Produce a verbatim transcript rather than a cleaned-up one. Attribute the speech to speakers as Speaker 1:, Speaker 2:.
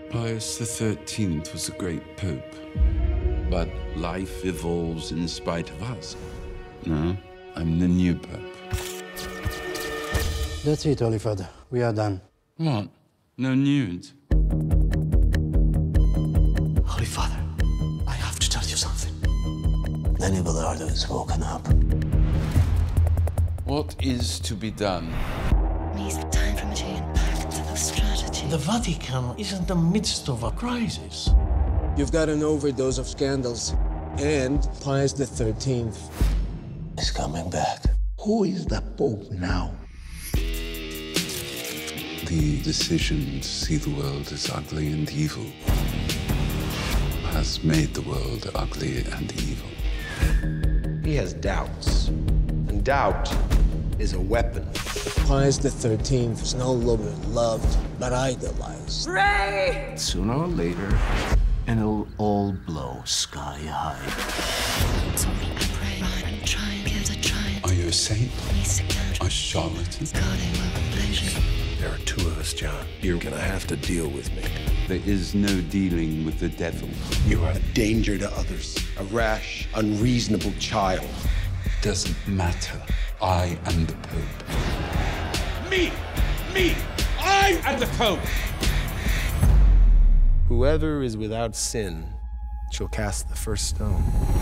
Speaker 1: Pius the thirteenth was a great pope, but life evolves in spite of us. No, I'm the new pope.
Speaker 2: That's it, Holy Father. We are done.
Speaker 1: What? No nudes?
Speaker 2: Holy Father, I have to tell you something. Lenny Belardo has woken up.
Speaker 1: What is to be done?
Speaker 3: It's time for mature impact of strategy.
Speaker 2: The Vatican is in the midst of a crisis.
Speaker 4: You've got an overdose of scandals, and Pius the thirteenth
Speaker 2: is coming back.
Speaker 5: Who is the Pope now?
Speaker 1: The decision to see the world as ugly and evil has made the world ugly and evil.
Speaker 6: He has doubts, and doubt is a weapon.
Speaker 4: Pius the thirteenth is no longer loved, but idolized.
Speaker 3: Ray!
Speaker 2: Sooner or later, and it'll all blow sky high.
Speaker 3: So we pray and try and get a try.
Speaker 1: Are you a saint?
Speaker 3: Please account.
Speaker 1: A charlatan?
Speaker 3: God, it will be pleasure.
Speaker 6: There are two of us, John. You're gonna have to deal with me.
Speaker 1: There is no dealing with the devil.
Speaker 6: You are a danger to others. A rash, unreasonable child.
Speaker 1: Doesn't matter. I am the Pope.
Speaker 6: Me! Me! I am the Pope! Whoever is without sin shall cast the first stone.